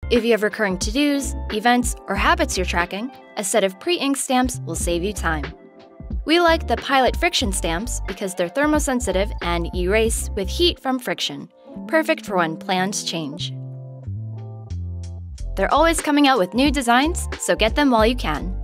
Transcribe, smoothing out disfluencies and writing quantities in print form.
If you have recurring to-dos, events, or habits you're tracking, a set of pre-inked stamps will save you time. We like the Pilot FriXion Stamps because they're thermosensitive and erase with heat from friction, perfect for when plans change. They're always coming out with new designs, so get them while you can.